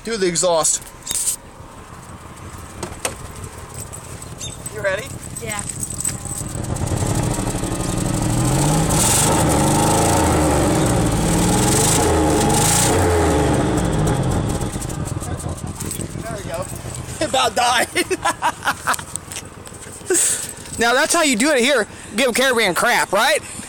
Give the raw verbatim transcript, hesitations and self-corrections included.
do the exhaust. You ready? Yeah. There we go. It about died. Now that's how you do it here. Give a caravan crap, right?